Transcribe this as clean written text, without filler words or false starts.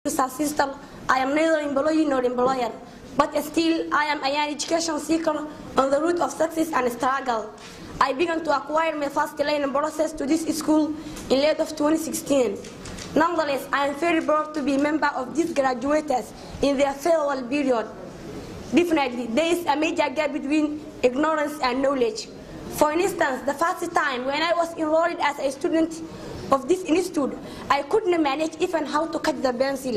Sister, I am neither employee nor employer, but still I am an education seeker on the route of success and struggle. I began to acquire my first learning process to this school in late of 2016. Nonetheless, I am very proud to be a member of these graduates in their farewell period. Definitely, there is a major gap between ignorance and knowledge. For instance, the first time when I was enrolled as a student of this institute, I couldn't manage even how to cut the pencil.